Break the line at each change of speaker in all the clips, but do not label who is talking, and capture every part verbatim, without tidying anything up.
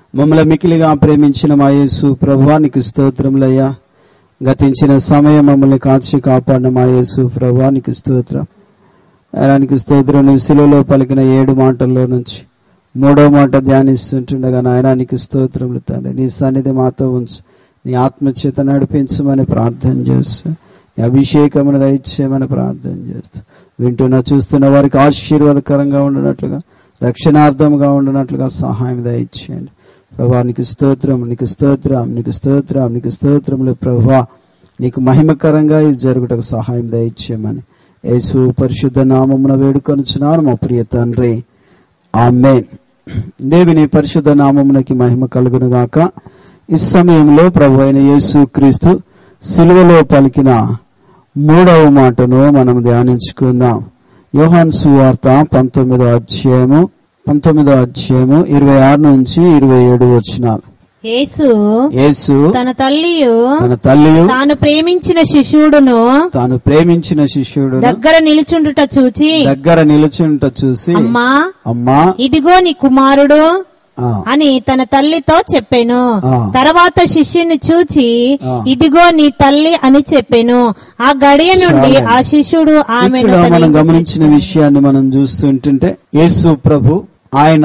మమ్మల్ని మికిలిగా ప్రేమించిన మా యేసు ప్రభువా నీకు స్తోత్రములయ్యా. గతించిన సమయం మమ్మల్ని కాచి కాపాడిన మా యేసు ప్రభువా నీకు స్తోత్రం. ఆయనకి స్తోత్రం. నీ శిలువలో పలికిన ఏడు మాటల్లో నుంచి మూడో మాట ధ్యానిస్తుంటుండగా నాయనానికి స్తోత్రములు తండ్రి. నీ సన్నిధి మాతో ఉంచు, నీ ఆత్మచేత నడిపించమని ప్రార్థన చేస్తూ, నీ అభిషేకమును దయచేయమని ప్రార్థన చేస్తూ, వింటున్న చూస్తున్న వారికి ఆశీర్వాదకరంగా ఉండినట్లుగా, రక్షణార్థంగా ఉండినట్లుగా సహాయం దయచేయండి ప్రభా. నీకు స్తోత్రం, నీకు స్తోత్రం, నీకు స్తోత్రం, నీకు స్తోత్రములు ప్రభా. నీకు మహిమకరంగా ఇది జరుగుటకు సహాయం దయచేయమని యేసు పరిశుద్ధ నామమున వేడుకొనుచున్నాను మా ప్రియ తండ్రి, ఆమేన్. దేవుని పరిశుద్ధ నామమునకి మహిమ కలుగును గాక. ఈ సమయంలో ప్రభు అయిన యేసు క్రీస్తు సిలువలో పలికిన మూడవ మాటను మనం ధ్యానించుకుందాం. యోహాను సువార్త పంతొమ్మిదో అధ్యాయము పంతొమ్మిదో అధ్యాయము ఇరవై ఆరు నుంచి ఇరవై ఏడు వచనాలు.
యేసు
యేసు
తన తల్లియు
తన తల్లియు
తాను ప్రేమించిన శిష్యుడును
తాను ప్రేమించిన శిష్యుడు
దగ్గర నిలుచుండుట చూచి
దగ్గర నిలుచుంట చూసి
అమ్మా
అమ్మా
ఇదిగో నీ కుమారుడు
ఆ,
అని తన తల్లితో చెప్పెను.
ఆ.
తర్వాత శిష్యుని చూచి
ఆ.
ఇదిగో నీ తల్లి అని చెప్పెను. ఆ గడియ నుండి
చాలండి.
ఆ శిష్యుడు ఆమెను
ఇక్కడ
తన
మనం
ఇంటికి
గమనించిన విషయాన్ని మనం చూస్తుంటుంటే యేసు ప్రభు ఆయన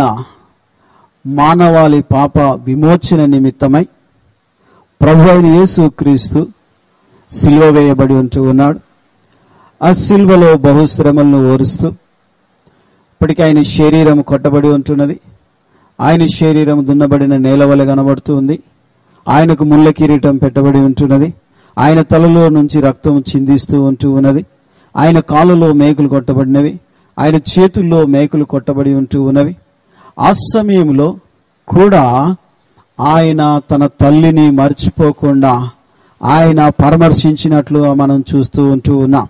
మానవాళి పాప విమోచన నిమిత్తమై ప్రభు అయిన యేసు క్రీస్తు సిలువ వేయబడి ఉంటూ ఉన్నాడు. ఆ సిలువలో బహుశ్రమలను ఓరుస్తూ ఇప్పటికీ ఆయన శరీరం కొట్టబడి ఉంటున్నది. ఆయన శరీరం దున్నబడిన నేల వలె కనబడుతూ ఉంది. ఆయనకు ముళ్ళ కిరీటం పెట్టబడి ఉంటున్నది. ఆయన తలలో నుంచి రక్తం చిందిస్తూ ఉంటూ ఉన్నది. ఆయన కాళ్ళలో మేకులు కొట్టబడినవి, ఆయన చేతుల్లో మేకులు కొట్టబడి ఉంటూ ఉన్నవి. ఆ సమయంలో కూడా ఆయన తన తల్లిని మర్చిపోకుండా ఆయన పరామర్శించినట్లు మనం చూస్తూ ఉంటూ ఉన్నాం.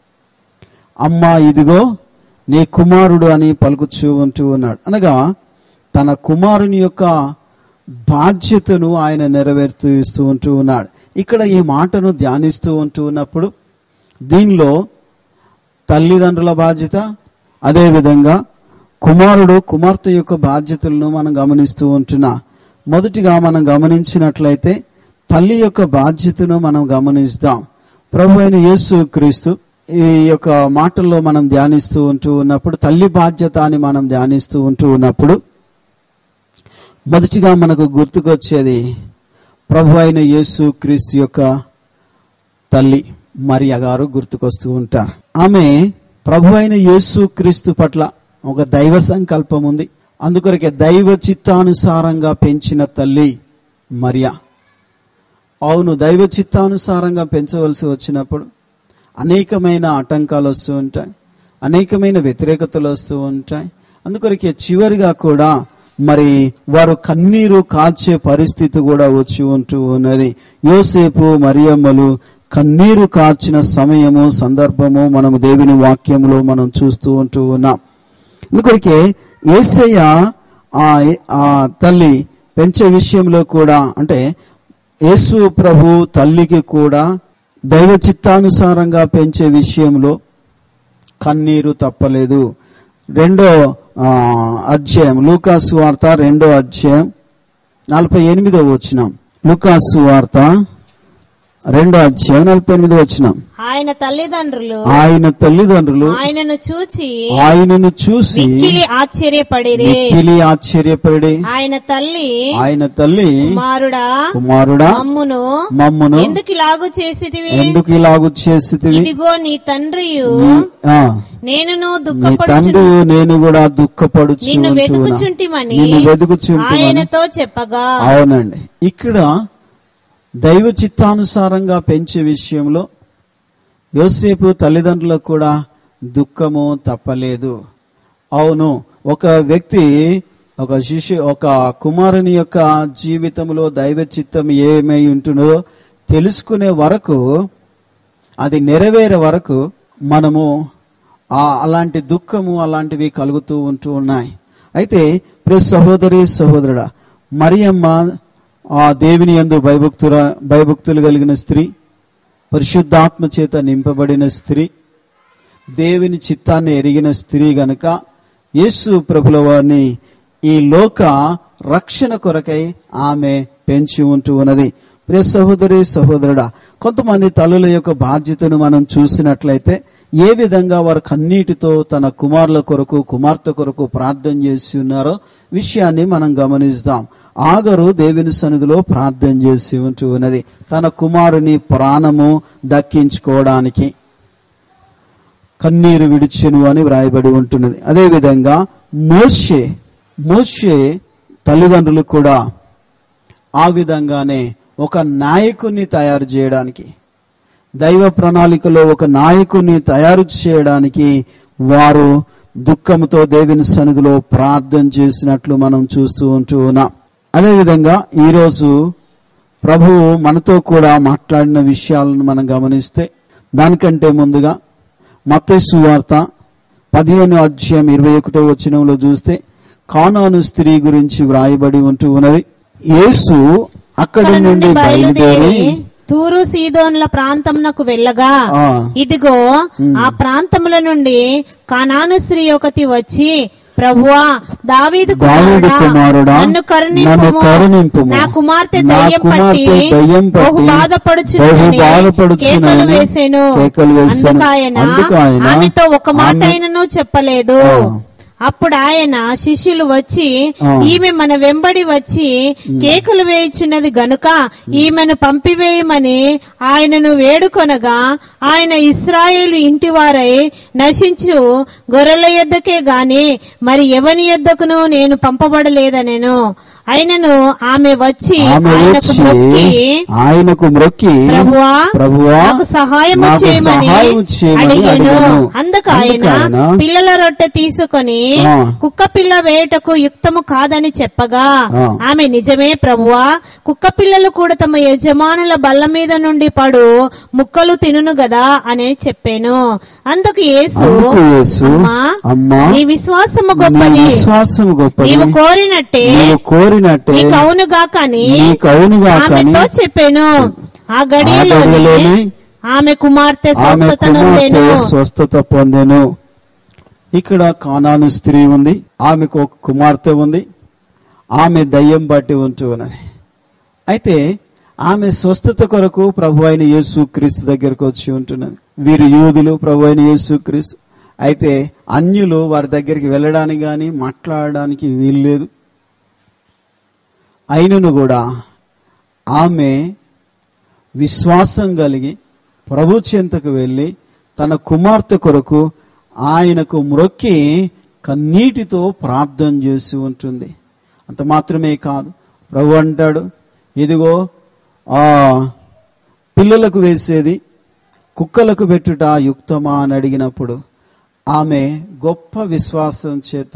అమ్మా ఇదిగో నీ కుమారుడు అని పలుకుచూ ఉంటూ ఉన్నాడు. అనగా తన కుమారుని యొక్క బాధ్యతను ఆయన నెరవేరుతూ ఇస్తూ ఉంటూ ఉన్నాడు. ఇక్కడ ఈ మాటను ధ్యానిస్తూ ఉంటూ ఉన్నప్పుడు దీనిలో తల్లిదండ్రుల బాధ్యత, అదేవిధంగా కుమారుడు కుమార్తె యొక్క బాధ్యతలను మనం గమనిస్తూ ఉంటున్నా. మొదటిగా మనం గమనించినట్లయితే తల్లి యొక్క బాధ్యతను మనం గమనిస్తాం. ప్రభు అయిన యేసు క్రీస్తు ఈ యొక్క మాటల్లో మనం ధ్యానిస్తూ ఉంటూ ఉన్నప్పుడు తల్లి బాధ్యత అని మనం ధ్యానిస్తూ ఉంటూ ఉన్నప్పుడు మొదటిగా మనకు గుర్తుకొచ్చేది ప్రభు అయిన యేసు క్రీస్తు యొక్క తల్లి మరియ గారు గుర్తుకొస్తూ ఉంటారు. ఆమె ప్రభు అయిన యేసు క్రీస్తు పట్ల ఒక దైవ సంకల్పం ఉంది. అందుకొరకే దైవ చిత్తానుసారంగా పెంచిన తల్లి మరియ. అవును, దైవ చిత్తానుసారంగా పెంచవలసి వచ్చినప్పుడు అనేకమైన ఆటంకాలు వస్తూ ఉంటాయి, అనేకమైన వ్యతిరేకతలు వస్తూ ఉంటాయి. అందుకొరకే చివరిగా కూడా మరి వారు కన్నీరు కాల్చే పరిస్థితి కూడా వచ్చి ఉంటూ ఉన్నది. యోసేపు మరియమ్మలు కన్నీరు కార్చిన సమయము సందర్భము మనము దేవుని వాక్యంలో మనం చూస్తూ ఉంటూ ఉన్నాం. అందుకొరకే యేసయ్య ఆ తల్లి పెంచే విషయంలో కూడా, అంటే యేసు ప్రభు తల్లికి కూడా దైవ చిత్తానుసారంగా పెంచే విషయంలో కన్నీరు తప్పలేదు. రెండో అధ్యాయం లూకాసు వార్త రెండో అధ్యాయం నలభై ఎనిమిదో వచనం. లూకాసు వార్త రెండో అధ్యాయం నలభై ఎనిమిదో వచనం.
ఆయన తల్లిదండ్రులు
ఆయన తల్లిదండ్రులు
ఆయనను చూచి
ఆయనను చూసి
మిక్కిలి ఆశ్చర్యపడిరి.
మిక్కిలి ఆశ్చర్యపడి
ఆయన తల్లి
ఆయన తల్లి
కుమారుడా
కుమారుడా
మమ్మును
మమ్మును
ఎందుకు ఇలాగు చేసితివి?
ఎందుకు ఇలాగు చేసితివి?
ఇదిగో నీ తండ్రియు
ఆ,
నేనును
నీ
దుఃఖపడుచు
తండ్రి నేను కూడా దుఃఖపడుచు
నిన్ను
ఉంటున్నా.
వెతుకుచుంటిమని
నిన్ను వెతుకుచుంటిమని
ఆయనతో చెప్పగా.
అవునండి, ఇక్కడ దైవ చిత్తానుసారంగా పెంచే విషయంలో యోసేపు తల్లిదండ్రులకు కూడా దుఃఖము తప్పలేదు. అవును, ఒక వ్యక్తి ఒక శిశు ఒక కుమారుని యొక్క జీవితంలో దైవ చిత్తం ఏమై ఉంటుందో తెలుసుకునే వరకు, అది నెరవేరే వరకు మనము అలాంటి దుఃఖము అలాంటివి కలుగుతూ ఉంటూ ఉన్నాయి. అయితే ప్రియ సహోదరి సహోదరుడా, మరియమ్మ ఆ దేవుని యందు భయభక్తుల భయభక్తులు కలిగిన స్త్రీ, పరిశుద్ధాత్మ చేత నింపబడిన స్త్రీ, దేవుని చిత్తాన్ని ఎరిగిన స్త్రీ గనుక యేసు ప్రభుల వారిని ఈ లోక రక్షణ కొరకై ఆమె పెంచి ఉంటూ ఉన్నది. ప్రియ సహోదరి సహోదరుడా, కొంతమంది తల్లుల యొక్క బాధ్యతను మనం చూసినట్లయితే ఏ విధంగా వారు కన్నీటితో తన కుమారుల కొరకు కుమార్తె కొరకు ప్రార్థన చేసి ఉన్నారో విషయాన్ని మనం గమనిస్తాం. ఆగరు దేవుని సన్నిధిలో ప్రార్థన చేసి ఉంటూ ఉన్నది తన కుమారుని ప్రాణము దక్కించుకోవడానికి. కన్నీరు విడిచెను అని వ్రాయబడి ఉంటున్నది. అదేవిధంగా మోషే మోషే తల్లిదండ్రులు కూడా ఆ విధంగానే ఒక నాయకుని తయారు చేయడానికి, దైవ ప్రణాళికలో ఒక నాయకుని తయారు చేయడానికి వారు దుఃఖంతో దేవుని సన్నిధిలో ప్రార్థన చేసినట్లు మనం చూస్తూ ఉంటూ ఉన్నాం. అదేవిధంగా ఈరోజు ప్రభువు మనతో కూడా మాట్లాడిన విషయాలను మనం గమనిస్తే, దానికంటే ముందుగా మత్తయి సువార్త పదిహేను అధ్యాయం ఇరవై ఒకటో వచనంలో చూస్తే కానాను స్త్రీ గురించి వ్రాయబడి ఉంటూ ఉన్నది. యేసు అక్కడి నుండి బయలుదేరి
తూరు సీదోన్ల ప్రాంతమునకు వెళ్ళగా, ఇదిగో ఆ ప్రాంతముల నుండి కానాను స్త్రీ ఒకటి వచ్చి, ప్రభువా, దావీదు కుమారుడా, నన్ను కరుణింపుము, నా కుమార్తె దయ్యం పట్టి బహు బాధపడుచున్నదని కేకలు వేసెను. అందుకాయన ఆమెతో ఒక మాట అయినను చెప్పలేదు. అప్పుడు ఆయన శిష్యులు వచ్చి, ఈమె మన వెంబడి వచ్చి కేకలు వేయుచున్నది గనుక ఈమెను పంపివేయమని ఆయనను వేడుకొనగా, ఆయన ఇశ్రాయేలు ఇంటి వారై నశించు గొర్రెల యొద్దకే గాని మరి ఎవని యొద్దకును నేను పంపబడలేదనెను. ఆయనను ఆమె వచ్చి
ఆయనకు మ్రొక్కి, ప్రభువా, నాకు సహాయము చేయమని
అడిగాను. అందుకు ఆయన పిల్లల రొట్టె తీసుకొని కుక్క పిల్ల వేయటకు యుక్తము కాదని చెప్పగా, ఆమె నిజమే ప్రభువా, కుక్క పిల్లలు కూడా తమ యజమానుల బల్ల మీద నుండి పడు ముక్కలు తినును గదా అని చెప్పాను. అందుకు యేసు, అమ్మా, నీ విశ్వాసము గొప్పది, నీవు కోరినట్టే కౌనుగాకని ఆమెతో చెప్పాను. ఆ గడియలోనే ఆమె కుమార్తె
స్వస్థత పొందెను. ఇక్కడ కానాను స్త్రీ ఉంది, ఆమెకు ఒక కుమార్తె ఉంది, ఆమె దయ్యం బట్టి ఉంటూ ఉన్నది. అయితే ఆమె స్వస్థత కొరకు ప్రభు అయిన యేసు క్రీస్తు దగ్గరకు వచ్చి ఉంటున్నది. వీరు యూదులు, ప్రభు అయిన యేసు క్రీస్తు. అయితే అన్యులు వారి దగ్గరికి వెళ్ళడానికి కానీ మాట్లాడడానికి వీల్లేదు. అయినను కూడా ఆమె విశ్వాసం కలిగి ప్రభు చెంతకు వెళ్ళి తన కుమార్తె కొరకు ఆయనకు మ్రొక్కి కన్నీటితో ప్రార్థన చేసి ఉంటుంది. అంత మాత్రమే కాదు, ప్రభు అంటాడు, ఇదిగో ఆ పిల్లలకు వేసేది కుక్కలకు పెట్టుట యుక్తమా అని అడిగినప్పుడు ఆమె గొప్ప విశ్వాసం చేత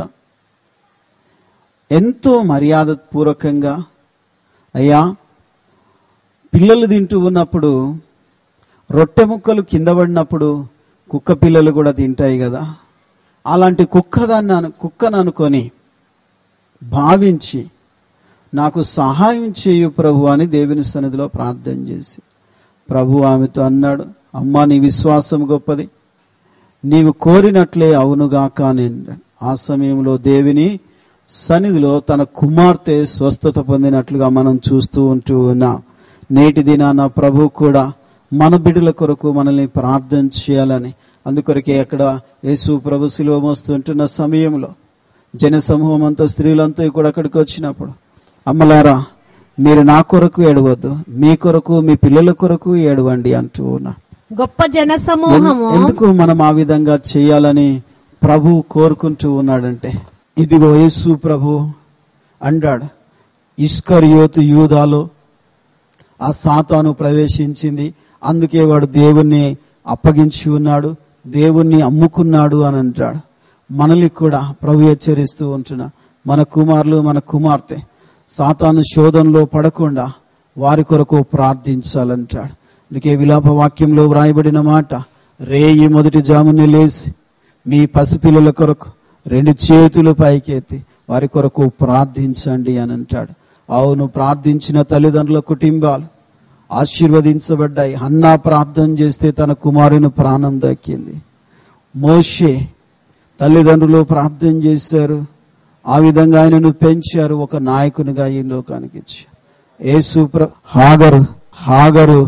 ఎంతో మర్యాద పూర్వకంగా, అయ్యా, పిల్లలు తింటూ ఉన్నప్పుడు రొట్టె ముక్కలు కింద పడినప్పుడు కుక్క పిల్లలు కూడా తింటాయి కదా, అలాంటి కుక్కదాన్ని కుక్కను అనుకొని భావించి నాకు సహాయం చేయు ప్రభు అని దేవుని సన్నిధిలో ప్రార్థన చేసి ప్రభు ఆమెతో అన్నాడు, అమ్మా, నీ విశ్వాసం గొప్పది, నీవు కోరినట్లే అవునుగాక అని. ఆ సమయంలో దేవుని సన్నిధిలో తన కుమార్తె స్వస్థత పొందినట్లుగా మనం చూస్తూ ఉంటూ ఉన్నాం. నేటి దినాన ప్రభు కూడా మన బిడ్డల కొరకు మనల్ని ప్రార్థన చేయాలని, అందుకొరకే అక్కడ యేసు ప్రభు శిలువ మోస్తుంటున్న సమయంలో జన సమూహం అంతా స్త్రీలంతా కూడా అక్కడికి వచ్చినప్పుడు, అమ్మలారా, మీరు నా కొరకు ఏడవద్దు, మీ కొరకు మీ పిల్లల కొరకు ఏడవండి అంటూ ఉన్నా.
గొప్ప జన సమూహము
ఎందుకు మనం ఆ విధంగా చేయాలని ప్రభు కోరుకుంటూ ఉన్నాడంటే, ఇదిగో యేసు ప్రభు అంటాడు, ఇస్కరియోతు యూదాలో ఆ సాతాను ప్రవేశించింది, అందుకే వాడు దేవుణ్ణి అప్పగించి ఉన్నాడు, దేవుణ్ణి అమ్ముకున్నాడు అని అంటాడు. మనల్ని కూడా ప్రభు హెచ్చరిస్తూ ఉంటున్నాడు, మన కుమారులు మన కుమార్తె సాతాను శోధనలో పడకుండా వారి కొరకు ప్రార్థించాలంటాడు. అందుకే విలాప వాక్యంలో వ్రాయబడిన మాట, రేయి మొదటి జాముని లేసి మీ పసిపిల్లల కొరకు రెండు చేతులు పైకెత్తి వారి కొరకు ప్రార్థించండి అని అంటాడు. అవును, ప్రార్థించిన తల్లిదండ్రుల కుటుంబాలు ఆశీర్వదించబడ్డాయి. హన్నా ప్రార్థన చేస్తే తన కుమారుని ప్రాణం దక్కింది. మోషే తల్లిదండ్రులు ప్రార్థన చేశారు, ఆ విధంగా ఆయనను పెంచారు, ఒక నాయకునిగా ఈ లోకానికి ఇచ్చారు. యేసు ప్రభు హాగరు హాగరు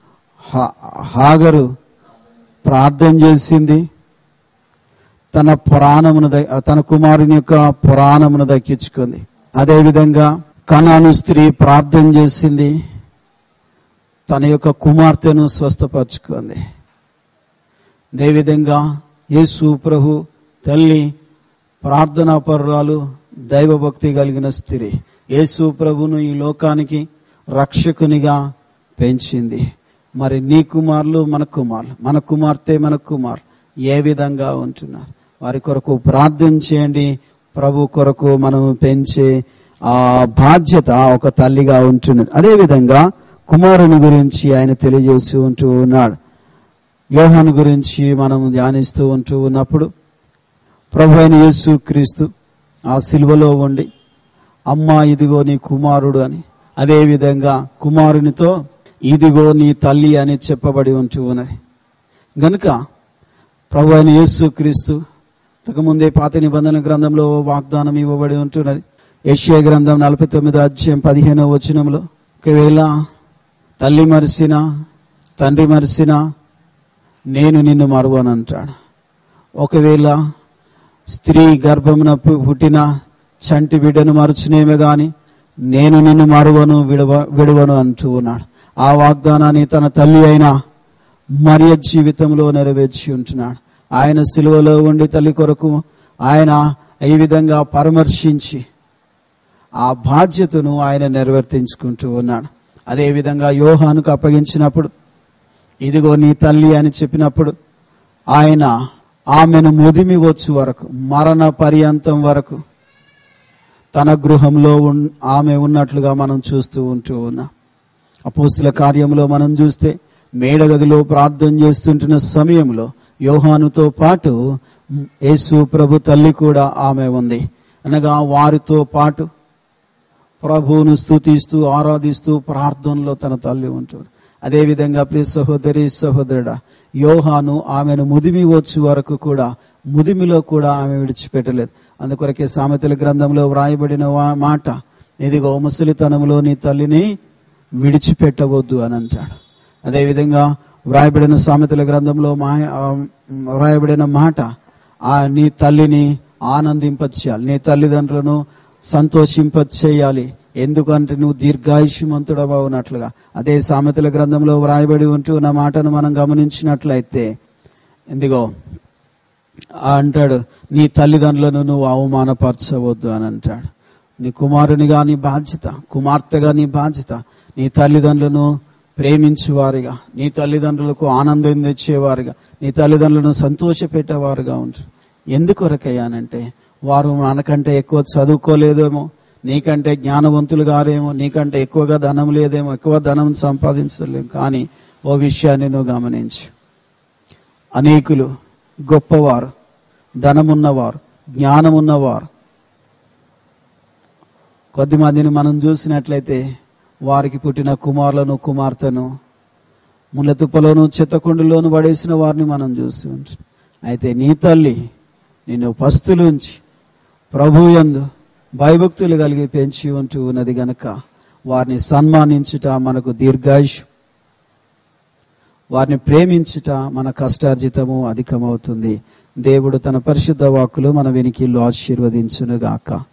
హాగరు ప్రార్థన చేసింది, తన పురాణమును తన కుమారుని యొక్క పురాణమును దక్కించుకుంది. అదేవిధంగా కనాను స్త్రీ ప్రార్థన చేసింది, తన యొక్క కుమార్తెను స్వస్థపరచుకుంది. అదేవిధంగా యేసు ప్రభు తల్లి ప్రార్థనా పరురాలు, దైవభక్తి కలిగిన స్త్రీ యేసు ప్రభును ఈ లోకానికి రక్షకునిగా పెంచింది. మరి నీ కుమారులు మన కుమారులు, మన కుమార్తె మన కుమారులు ఏ విధంగా ఉంటున్నారు? వారి కొరకు ప్రార్థన చేయండి. ప్రభు కొరకు మనం పెంచే ఆ బాధ్యత ఒక తల్లిగా ఉంటున్నది. అదేవిధంగా కుమారుని గురించి ఆయన తెలియజేస్తూ ఉంటూ ఉన్నాడు. యోహాను గురించి మనం ధ్యానిస్తూ ఉంటూ ఉన్నప్పుడు ప్రభు అయిన యేసు క్రీస్తు ఆ సిలువలో ఉండి అమ్మా ఇదిగో నీ కుమారుడు అని, అదేవిధంగా కుమారునితో ఇదిగో నీ తల్లి అని చెప్పబడి ఉంటూ ఉన్నది. గనుక ప్రభు అయిన యేసు క్రీస్తు ఇంతకుముందే పాత నిబంధన గ్రంథంలో వాగ్దానం ఇవ్వబడి ఉంటున్నది. యెషయా గ్రంథం నలభై తొమ్మిదో అధ్యాయం పదిహేనవ వచనంలో, ఒకవేళ తల్లి మరిసినా తండ్రి మరిసినా నేను నిన్ను మరువనంటాడు. ఒకవేళ స్త్రీ గర్భమున పుట్టిన చంటి బిడ్డను మరుచునేమే గాని నేను నిన్ను మరువను విడవ విడవను అంటూ ఉన్నాడు. ఆ వాగ్దానాన్ని తన తల్లి అయిన మరియ జీవితంలో నెరవేర్చి ఉంటున్నాడు. ఆయన సిలువలో ఉండి తల్లి కొరకు ఆయన ఈ విధంగా పరామర్శించి ఆ బాధ్యతను ఆయన నెరవేర్తించుకుంటూ ఉన్నాడు. అదేవిధంగా యోహానుకు అప్పగించినప్పుడు ఇదిగో నీ తల్లి అని చెప్పినప్పుడు ఆయన ఆమెను ముదిమి వచ్చు వరకు, మరణ పర్యంతం వరకు తన గృహంలో ఆమె ఉన్నట్లుగా మనం చూస్తూ ఉంటూ ఉన్నాం. అపోస్తుల కార్యంలో మనం చూస్తే మేడగదిలో ప్రార్థన చేస్తుంటున్న సమయంలో యోహానుతో పాటు యేసు ప్రభు తల్లి కూడా ఆమె ఉంది. అనగా వారితో పాటు ప్రభువును స్తుతిస్తూ ఆరాధిస్తూ ప్రార్థనలో తన తల్లి ఉంటుంది. అదేవిధంగా ప్రియ సహోదరి సహోదరుడా, యోహాను ఆమెను ముదిమి వచ్చే వరకు కూడా ముదిమిలో కూడా ఆమె విడిచిపెట్టలేదు. అందుకొరకే సామెతల గ్రంథంలో వ్రాయబడిన మాట, ఇదిగో ముసలితనంలో నీ తల్లిని విడిచిపెట్టవద్దు అని అంటాడు. అదేవిధంగా వ్రాయబడిన సామెతల గ్రంథంలో మా వ్రాయబడిన మాట, ఆ నీ తల్లిని ఆనందింపచేయాలి, నీ తల్లిదండ్రులను సంతోషింపచేయాలి, ఎందుకంటే నువ్వు దీర్ఘాయుష్మంతుడవనట్లుగా. అదే సామెతల గ్రంథంలో వ్రాయబడి ఉంటున్న మాటను మనం గమనించినట్లయితే ఎందుకో అంటాడు, నీ తల్లిదండ్రులను నువ్వు అవమానపరచవద్దు అని అంటాడు. నీ కుమారునిగా నీ బాధ్యత, కుమార్తెగా నీ బాధ్యత నీ తల్లిదండ్రులను ప్రేమించేవారిగా, నీ తల్లిదండ్రులకు ఆనందం తెచ్చేవారుగా, నీ తల్లిదండ్రులను సంతోషపెట్టేవారుగా ఉంటారు. ఎందుకొరకయ్యానంటే వారు మనకంటే ఎక్కువ చదువుకోలేదేమో, నీకంటే జ్ఞానవంతులు గారేమో, నీకంటే ఎక్కువగా ధనం లేదేమో, ఎక్కువ ధనం సంపాదించలేము. కానీ ఓ విషయాన్ని నువ్వు గమనించు, అనేకులు గొప్పవారు, ధనమున్నవారు, జ్ఞానమున్నవారు కొద్దిమందిని మనం చూసినట్లయితే వారికి పుట్టిన కుమారులను కుమార్తెను ముళ్ళతుప్పలోను చెత్తకుండులోను పడేసిన వారిని మనం చూస్తూ ఉంటాం. అయితే నీ తల్లి నిన్ను పస్తులుంచి ప్రభువు యందు భయభక్తులు కలిగి పెంచి ఉంటూ ఉన్నది గనక వారిని సన్మానించుట మనకు దీర్ఘాయుష్, వారిని ప్రేమించుట మన కష్టార్జితము అధికమవుతుంది. దేవుడు తన పరిశుద్ధ వాక్కులు మన వెనికిల్లో ఆశీర్వదించునుగాక.